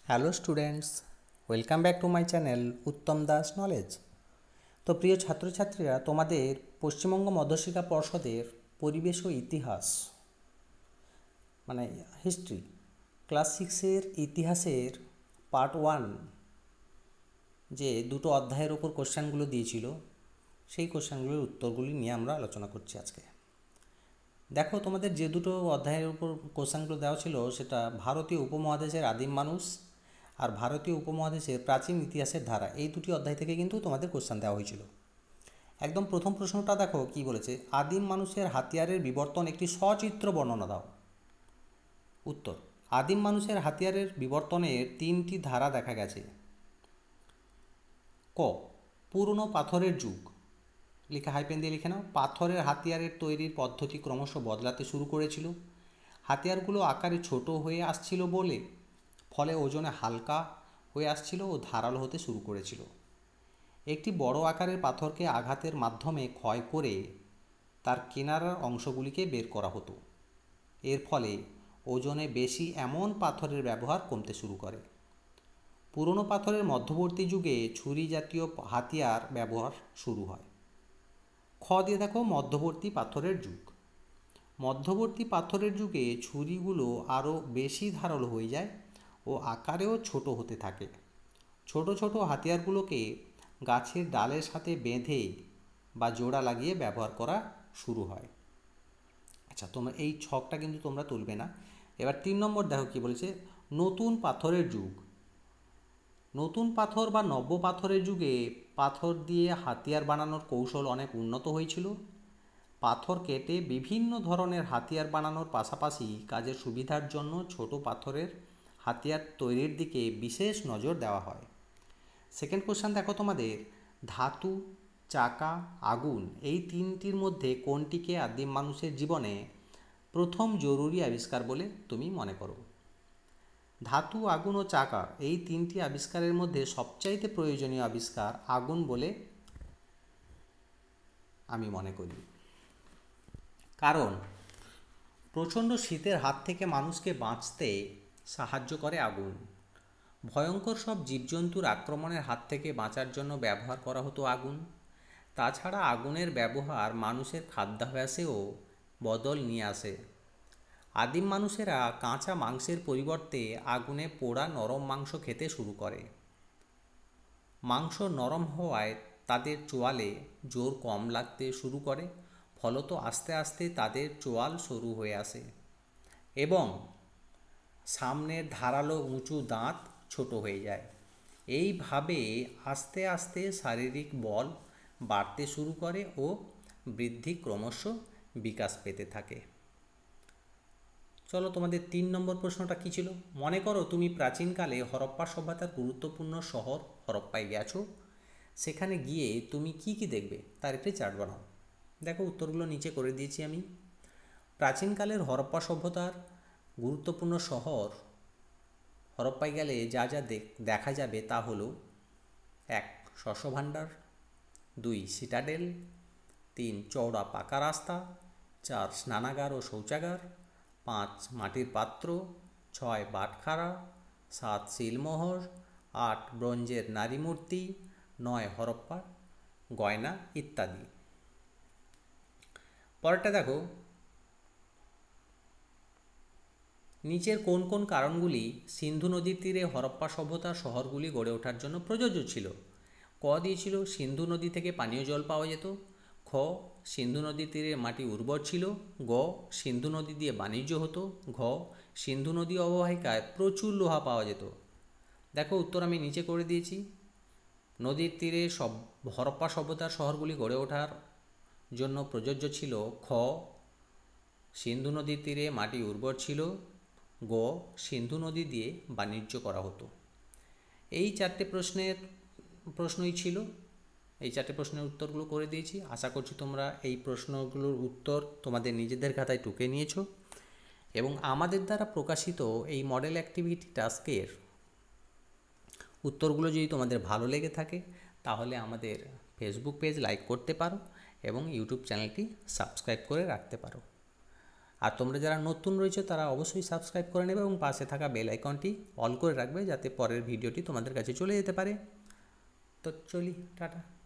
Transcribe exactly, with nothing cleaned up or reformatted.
Hello students, welcome back to my channel Uttam Das knowledge. তো প্রিয় ছাত্রছাত্রীরা, তোমাদের পশ্চিমবঙ্গ মধ্যশিক্ষা পর্ষদের পরিবেশ ও ইতিহাস মানে হিস্ট্রি ক্লাস সিক্সের ইতিহাসের পার্ট ওয়ান যে দুটো অধ্যায়ের ওপর কোশ্চেনগুলো দিয়েছিল, সেই কোশ্চেনগুলোর উত্তরগুলি নিয়ে আমরা আলোচনা করছি আজকে। দেখো, তোমাদের যে দুটো অধ্যায়ের উপর কোশ্চেনগুলো দেওয়া ছিল সেটা ভারতীয় উপমহাদেশের আদিম মানুষ আর ভারতীয় উপমহাদেশের প্রাচীন ইতিহাসের ধারা, এই দুটি অধ্যায় থেকে কিন্তু তোমাদের কোশ্চেন দেওয়া হয়েছিল। একদম প্রথম প্রশ্নটা দেখো কি বলেছে, আদিম মানুষের হাতিয়ারের বিবর্তন একটি সচিত্র বর্ণনা দাও। উত্তর, আদিম মানুষের হাতিয়ারের বিবর্তনের তিনটি ধারা দেখা গেছে। ক, পুরনো পাথরের যুগ, লিখে হাইপেন দিয়ে লিখে নাও। পাথরের হাতিয়ারের তৈরির পদ্ধতি ক্রমশ বদলাতে শুরু করেছিল। হাতিয়ারগুলো আকারে ছোট হয়ে আসছিল বলে ফলে ওজনে হালকা হয়ে আসছিল ও ধারালো হতে শুরু করেছিল। একটি বড় আকারের পাথরকে আঘাতের মাধ্যমে ক্ষয় করে তার কিনারার অংশগুলিকে বের করা হতো। এর ফলে ওজনে বেশি এমন পাথরের ব্যবহার কমতে শুরু করে। পুরনো পাথরের মধ্যবর্তী যুগে ছুরি জাতীয় হাতিয়ার ব্যবহার শুরু হয়। খ দিয়ে দেখো, মধ্যবর্তী পাথরের যুগ। মধ্যবর্তী পাথরের যুগে ছুরিগুলো আরও বেশি ধারালো হয়ে যায় ও আকারেও ছোট হতে থাকে। ছোট ছোট হাতিয়ারগুলোকে গাছের ডালের সাথে বেঁধে বা জোড়া লাগিয়ে ব্যবহার করা শুরু হয়। আচ্ছা, তোমরা এই ছকটা কিন্তু তোমরা তুলবে না। এবার তিন নম্বর দেখো কি বলেছে, নতুন পাথরের যুগ। নতুন পাথর বা নব্য পাথরের যুগে পাথর দিয়ে হাতিয়ার বানানোর কৌশল অনেক উন্নত হয়েছিল। পাথর কেটে বিভিন্ন ধরনের হাতিয়ার বানানোর পাশাপাশি কাজের সুবিধার জন্য ছোট পাথরের হাতিয়ার তৈরির দিকে বিশেষ নজর দেওয়া হয়। সেকেন্ড কোশ্চেন দেখো তোমাদের, ধাতু, চাকা, আগুন এই তিনটির মধ্যে কোনটিকে আদিম মানুষের জীবনে প্রথম জরুরি আবিষ্কার বলে তুমি মনে করো? ধাতু, আগুন ও চাকা এই তিনটি আবিষ্কারের মধ্যে সবচাইতে প্রয়োজনীয় আবিষ্কার আগুন বলে আমি মনে করি। কারণ প্রচণ্ড শীতের হাত থেকে মানুষকে বাঁচতে সাহায্য করে আগুন। ভয়ঙ্কর সব জীবজন্তুর আক্রমণের হাত থেকে বাঁচার জন্য ব্যবহার করা হতো আগুন। তাছাড়া আগুনের ব্যবহার মানুষের খাদ্যাভ্যাসেও বদল নিয়ে আসে। আদিম মানুষেরা কাঁচা মাংসের পরিবর্তে আগুনে পোড়া নরম মাংস খেতে শুরু করে। মাংস নরম হওয়ায় তাদের চোয়ালে জোর কম লাগতে শুরু করে, ফলত আস্তে আস্তে তাদের চোয়াল সরু হয়ে আসে এবং সামনের ধারালো উঁচু দাঁত ছোট হয়ে যায়। এইভাবে আস্তে আস্তে শারীরিক বল বাড়তে শুরু করে ও বৃদ্ধি ক্রমশ বিকাশ পেতে থাকে। চলো, তোমাদের তিন নম্বর প্রশ্নটা কী ছিল? মনে করো তুমি প্রাচীনকালে হরপ্পা সভ্যতার গুরুত্বপূর্ণ শহর হরপ্পায় গেছো। সেখানে গিয়ে তুমি কি কি দেখবে তার একটি চার্ট বানাও। দেখো, উত্তরগুলো নিচে করে দিয়েছি আমি। প্রাচীনকালের হরপ্পা সভ্যতার গুরুত্বপূর্ণ শহর হরপ্পায় গেলে যা যা দেখা যাবে তা হলো: এক, শস্য ভাণ্ডার; দুই, সিটাডেল; তিন, চওড়া পাকা রাস্তা; চার, স্নানাগার ও শৌচাগার; পাঁচ, মাটির পাত্র; ছয়, বাটখারা; সাত, সিলমোহর; আট, ব্রোঞ্জের নারী মূর্তি; নয়, হরপ্পার গয়না ইত্যাদি। পরেরটা দেখো, নিচের কোন কোন কারণগুলি সিন্ধু নদীর তীরে হরপ্পা সভ্যতার শহরগুলি গড়ে ওঠার জন্য প্রযোজ্য ছিল? ক দিয়েছিল সিন্ধু নদী থেকে পানীয় জল পাওয়া যেত। খ, সিন্ধু নদীর তীরে মাটি উর্বর ছিল। গ, সিন্ধু নদী দিয়ে বাণিজ্য হতো। ঘ, সিন্ধু নদী অববাহিকায় প্রচুর লোহা পাওয়া যেত। দেখো, উত্তর আমি নিচে করে দিয়েছি। নদীর তীরে সব হরপ্পা সভ্যতার শহরগুলি গড়ে ওঠার জন্য প্রযোজ্য ছিল। খ, সিন্ধু নদীর তীরে মাটি উর্বর ছিল। গ, সিন্ধু নদী দিয়ে বাণিজ্য করা হতো। এই চারটে প্রশ্নের প্রশ্নই ছিল। এই চারটে প্রশ্নের উত্তরগুলো করে দিয়েছি। আশা করছি তোমরা এই প্রশ্নগুলোর উত্তর তোমাদের নিজেদের খাতায় টুকে নিয়েছো এবং আমাদের দ্বারা প্রকাশিত এই মডেল অ্যাক্টিভিটি টাস্কের উত্তরগুলো যদি তোমাদের ভালো লেগে থাকে তাহলে আমাদের ফেসবুক পেজ লাইক করতে পারো এবং ইউটিউব চ্যানেলটি সাবস্ক্রাইব করে রাখতে পারো। আর তোমরা যারা নতুন রয়েছে তারা অবশ্যই সাবস্ক্রাইব করে নেবে এবং পাশে থাকা বেল আইকনটি অল করে রাখবে, যাতে পরের ভিডিওটি তোমাদের কাছে চলে যেতে পারে। তো চলি, টাটা।